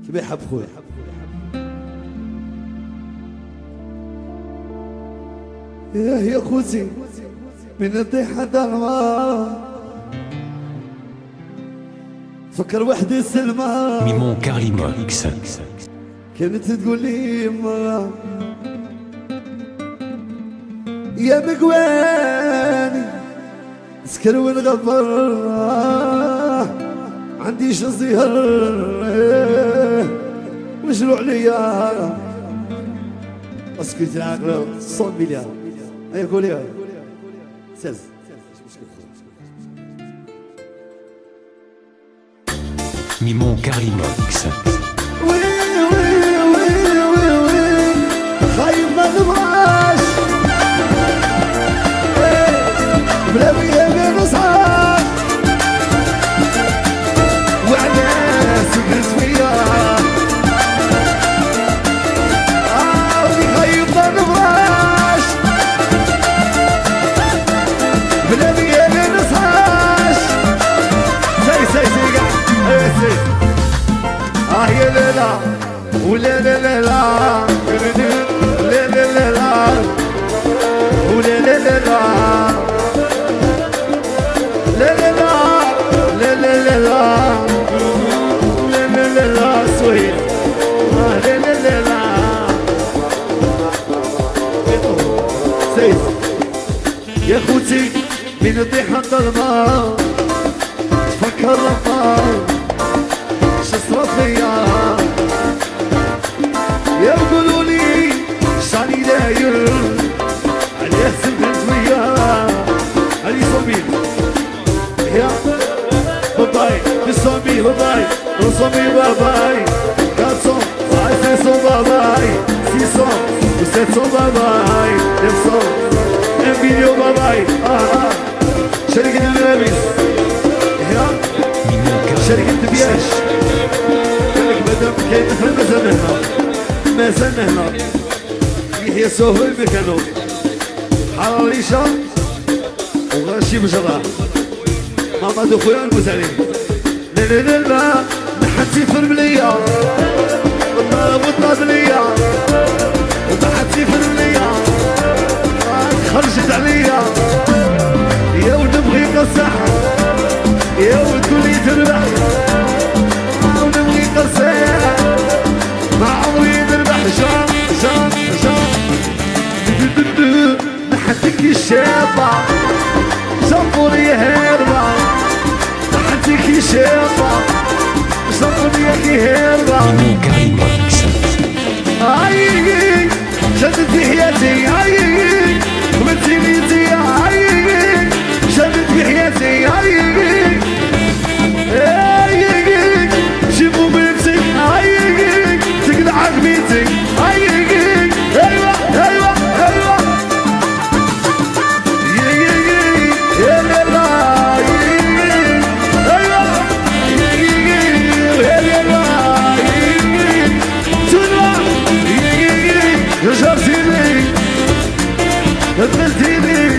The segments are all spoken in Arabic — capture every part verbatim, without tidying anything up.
كيما يحب خويا. ياه يا خوتي من الطيحة ضربة فكر وحدي السلمى ميمون كارليموكس كانت تقول لي مرة يا مقواني سكر ونغبر عندي شزير وجروا عليا اسكت العقل صوت مليار هيا قولي ساز ميمون كارليموكس وي وي وي وي وي خايف ما نبغاش بلا بيا بين اصحاب وعلى سكرت فيا اه خايف ما نبغاش بلا بيا بين اصحاب سي سي سي قاع سي اه يا لالا ولا لا لا لا لا لا لا لا ولا لا لا لا لا لا لا لا لا لا لا لا لا لا سويت اه لا لا لا لا سيد يا خوتي من الطيحة الظلمة تفكر النار شصرت فيا يا قولوا لي شاني داير عليه سبت ويا علي صميم يا باباي بصمي باباي بصمي باباي كاتسون عايز سو باباي سيسون وسيتسو باباي نفسون انفيديو باباي اه شركة الملابس يا شركة بياش قالك مادام كاين في المازال هنا مازال هنا يحيى سوهل مكانو حراريشة وغاشي بجرة ماما دو خويا المزارين لا لا لا لا نحتي في الملية والنار والطاز ليا ونحتي في الملية خرجت عليا يا ونبغي قصح يا وتقولي تربح ونبغي قصح ما عمري نربح جام جام جام نحتك الشابة صفوري هربة نحتك الشابة صفوري هربة ميمون كارليموكس عيي شدت في حياتي عيي قبلتي بيتي عيي شدت في حياتي عيي عيي شوفوا بنتي عيي تقلع بيتي عيي ايوه ايوه ايوه يا لالا ايوه يا لالا تنوى رجعتيني قتلتيني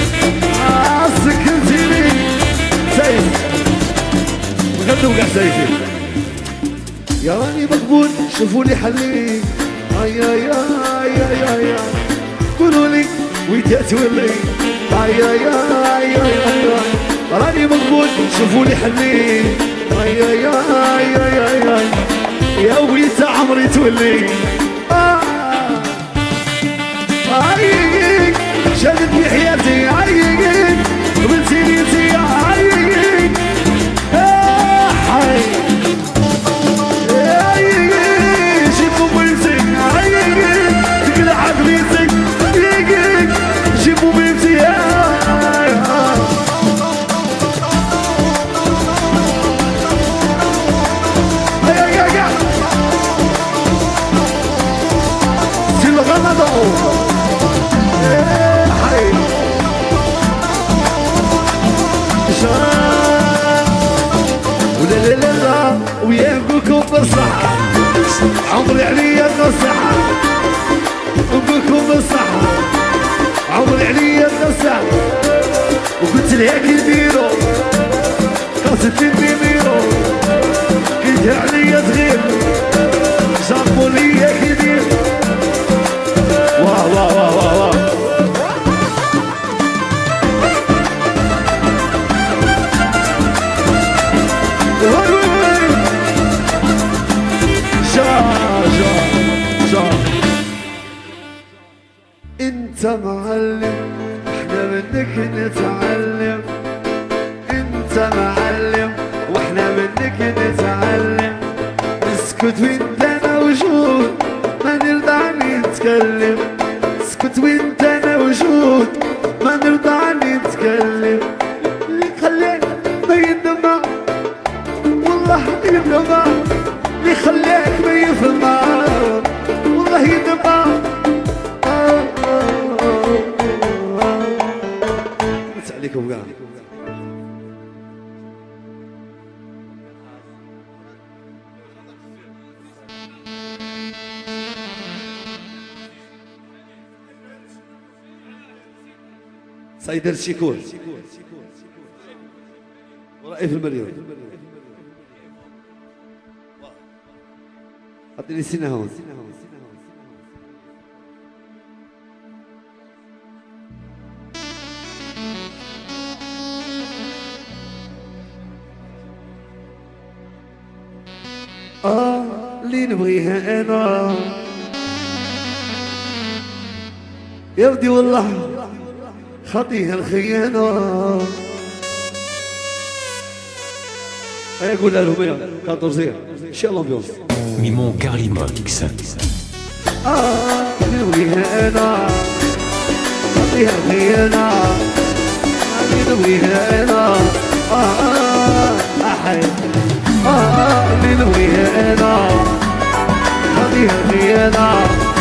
سكنتيني سيف غنوا كاع سيفي يا راني مقبول شوفوا لي حلي اي اي اي اي اي قولوا لي وين تولي اي اي اي اي راني مقبول شوفوا لي حلي اي اي اي اي اي يا ويت عمري تولي عيق شدت في حياتي عيق قبلتيني انتي عيق حي عيق جيبوا بنتي عيق تقلع بنتي عيق جيبوا بنتي سي الغنضة ولا لا لا لا ويا نقولكم بالصحة عمري عليا النصيحة نقولكم بالصحة عمري عليا النصيحة وقلت لها كي نديرو قصدتي نديرو كي عليا تغير انت معلم واحنا منك نتعلم، انت معلم واحنا منك نتعلم، اسكت وانت موجود ما نرضى نتكلم، اسكت وانت موجود ما نرضى نتكلم، اللي خليك ما يندمع والله يندمع، اللي خليك ما يفهمع والله يندمع. مس عليكم كاع. سيد الشيكور ورائي في المليون. عطيني سنة هون. آه اللي نبغيها أنا يا ودي والله خطيها الخيانة. هيا قولها لهم يا كاتورزير إن شاء الله بيوم Mimon Carimox. آه نبغيها أنا خطيها الخيانة، نبغيها أنا آه آه أحد آه اللي نبغيها أنا خطيها الخيانة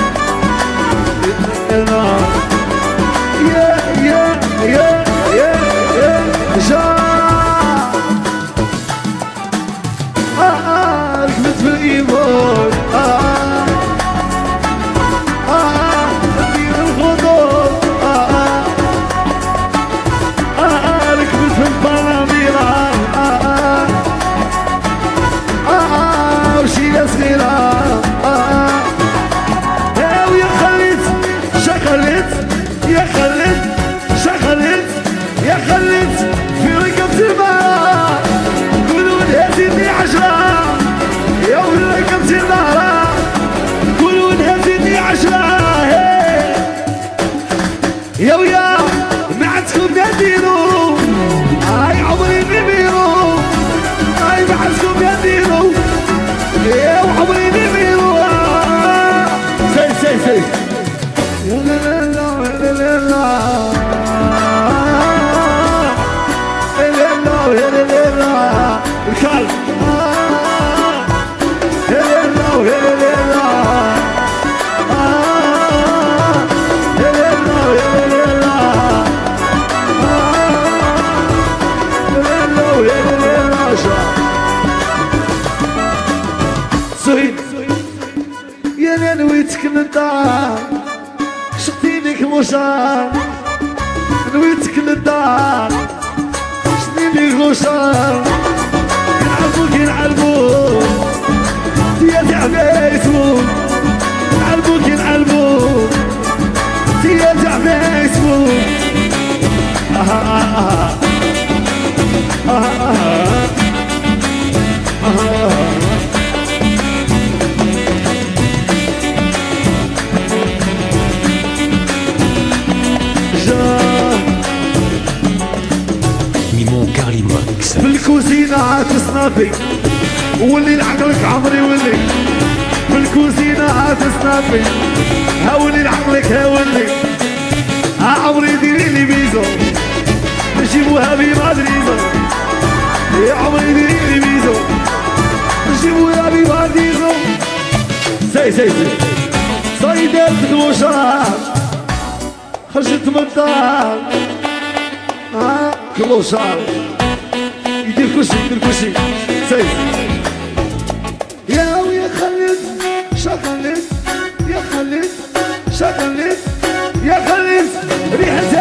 أنا يا يا يا يا يا جا آه آه ركبت في الإيمان آه آه ندير الخطوط آه آه آه ركبت في البراميرة آه آه آه وشيلة صغيرة آه آه ويا خليت شغلت يا خليت شغلت يا خليت في ركبت المرأة قولوا لها زيدني عشرة يا في ركبت المرأة قولوا لها زيدني عشرة يا ويا ما عندكم نديرو هاي عمري نبيرو هاي ما عندكم نديرو يا وعمري نبيرو سي سي سي يا لا لا لا لا لا يا لا لا الكلب يا لا يا لا يا لا يا لا يا لا سويت يا لا نويتك للدار شطينك مشار نويتك للدار شطينك مشار ينعرفوك ينعرفوك يا تعبيتوك ينعرفوك ينعرفوك يا تعبيتوك آه آه آه آه آه آه Mimon Carimox. في الكوزينة عاتصنافي واللي لعقلك عمري ولي في الكوزينة عاتصنافي هاولي لعقلك هاولي ها عمري ديري لي بيزو نجيبوها بمادريزو يا عمري ديري لي بيزو نجيبوها بمادريزو سي سي سي صيدات كلوشات خرجت من الدار ها كلوشات يدير كلشي يدير كلشي سي يا ويا خليت شغلت يا خليت شغلت يا خليت ريحة